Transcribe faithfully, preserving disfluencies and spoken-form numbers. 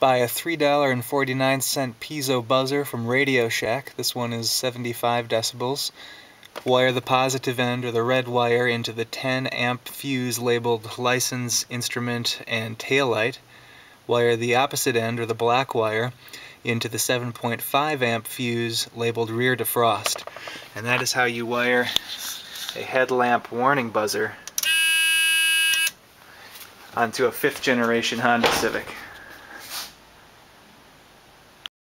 buy a three dollars and forty-nine cent Piezo buzzer from Radioshack. This one is seventy-five decibels. Wire the positive end or the red wire into the ten amp fuse labeled license, instrument, and taillight. Wire the opposite end or the black wire into the seven point five amp fuse labeled rear defrost. And that is how you wire a headlamp warning buzzer onto a fifth generation Honda Civic.